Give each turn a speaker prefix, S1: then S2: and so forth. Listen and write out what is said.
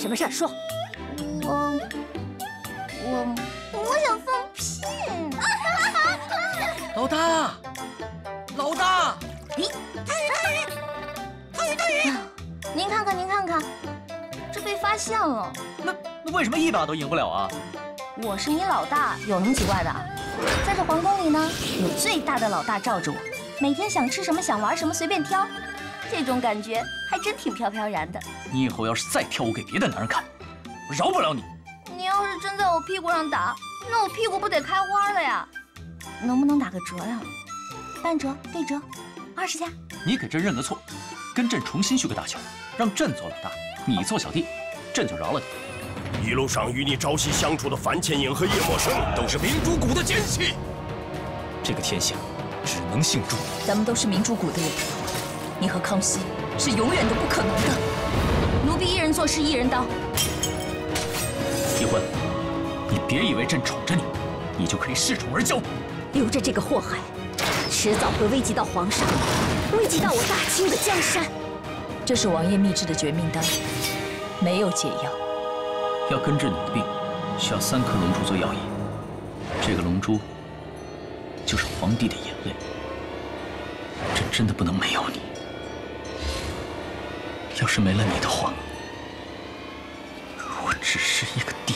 S1: 么事儿？说。
S2: 我想放屁。
S3: 老大，老大！
S2: 咦，大鱼！您看看，这被发现了。
S3: 那为什么一把都赢不了啊？
S2: 我是你老大，有那么奇怪的？在这皇宫里呢，有最大的老大罩着我，每天想吃什么想玩什么随便挑，这种感觉还真挺飘飘然的。
S3: 你以后要是再挑我给别的男人看，我饶不了你。
S2: 你要是真在我屁股上打，那我屁股不得开花了呀？能不能打个折呀？半折、对折，20加。
S3: 你给朕认个错，跟朕重新续个大桥，让朕做老大，你做小弟，朕就饶了你。
S4: 一路上与你朝夕相处的樊千影和叶默生，都是明珠谷的奸细。
S3: 这个天下只能姓朱。
S1: 咱们都是明珠谷的人，你和康熙是永远都不可能的。奴婢一人做事一人当。
S3: 提婚，你别以为朕宠着你，你就可以恃宠而骄。
S1: 留着这个祸害，迟早会危及到皇上，危及到我大清的江山。这是王爷秘制的绝命丹，没有解药。
S3: 要根治你的病，需要3颗龙珠做药引。这个龙珠就是皇帝的眼泪。朕真的不能没有你。要是没了你的话，我只是一个